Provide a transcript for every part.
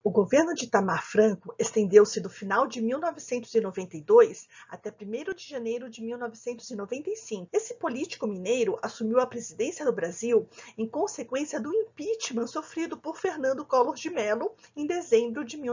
O governo de Itamar Franco estendeu-se do final de 1992 até 1º de janeiro de 1995. Esse político mineiro assumiu a presidência do Brasil em consequência do impeachment sofrido por Fernando Collor de Mello em dezembro de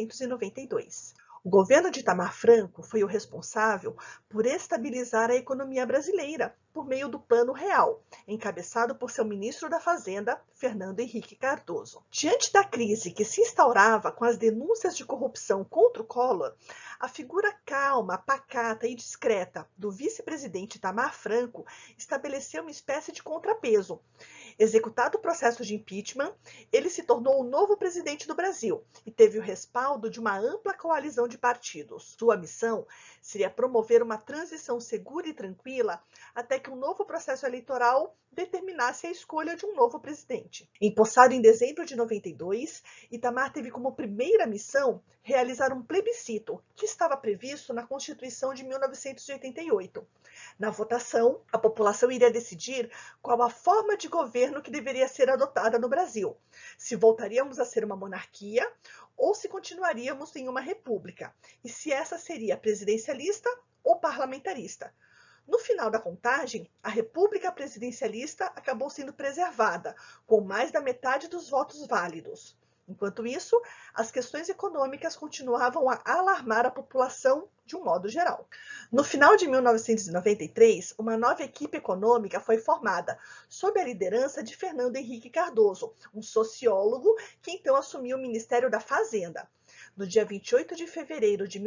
1992. O governo de Itamar Franco foi o responsável por estabilizar a economia brasileira por meio do Plano Real, encabeçado por seu ministro da Fazenda, Fernando Henrique Cardoso. Diante da crise que se instaurava com as denúncias de corrupção contra o Collor, a figura calma, pacata e discreta do vice-presidente Itamar Franco estabeleceu uma espécie de contrapeso. Executado o processo de impeachment, ele se tornou o novo presidente do Brasil e teve o respaldo de uma ampla coalizão de partidos. Sua missão seria promover uma transição segura e tranquila até que um novo processo eleitoral determinasse a escolha de um novo presidente. Empossado em dezembro de 92, Itamar teve como primeira missão realizar um plebiscito que estava previsto na Constituição de 1988. Na votação, a população iria decidir qual a forma de governo que deveria ser adotada no Brasil, se voltaríamos a ser uma monarquia ou se continuaríamos em uma república, e se essa seria presidencialista ou parlamentarista. No final da contagem, a república presidencialista acabou sendo preservada, com mais da metade dos votos válidos. Enquanto isso, as questões econômicas continuavam a alarmar a população de um modo geral. No final de 1993, uma nova equipe econômica foi formada, sob a liderança de Fernando Henrique Cardoso, um sociólogo que então assumiu o Ministério da Fazenda. No dia 28 de fevereiro de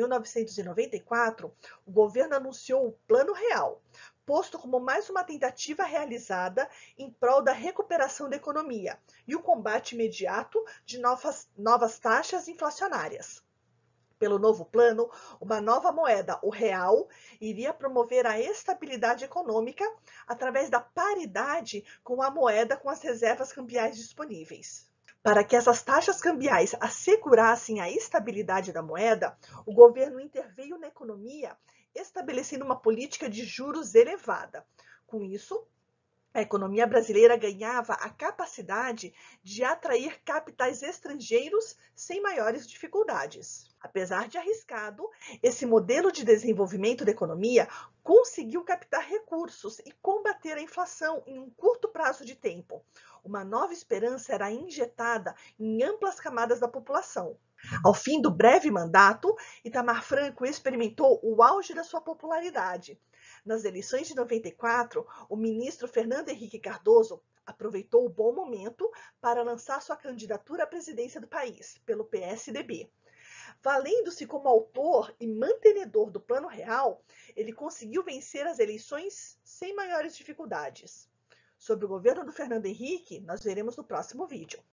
1994, o governo anunciou o Plano Real, posto como mais uma tentativa realizada em prol da recuperação da economia e o combate imediato de novas taxas inflacionárias. Pelo novo plano, uma nova moeda, o real, iria promover a estabilidade econômica através da paridade com a moeda com as reservas cambiais disponíveis. Para que essas taxas cambiais assegurassem a estabilidade da moeda, o governo interveio na economia, estabelecendo uma política de juros elevada. Com isso, a economia brasileira ganhava a capacidade de atrair capitais estrangeiros sem maiores dificuldades. Apesar de arriscado, esse modelo de desenvolvimento da economia conseguiu captar recursos e combater a inflação em um curto prazo de tempo. Uma nova esperança era injetada em amplas camadas da população. Ao fim do breve mandato, Itamar Franco experimentou o auge da sua popularidade. Nas eleições de 94, o ministro Fernando Henrique Cardoso aproveitou o bom momento para lançar sua candidatura à presidência do país, pelo PSDB. Valendo-se como autor e mantenedor do Plano Real, ele conseguiu vencer as eleições sem maiores dificuldades. Sobre o governo do Fernando Henrique, nós veremos no próximo vídeo.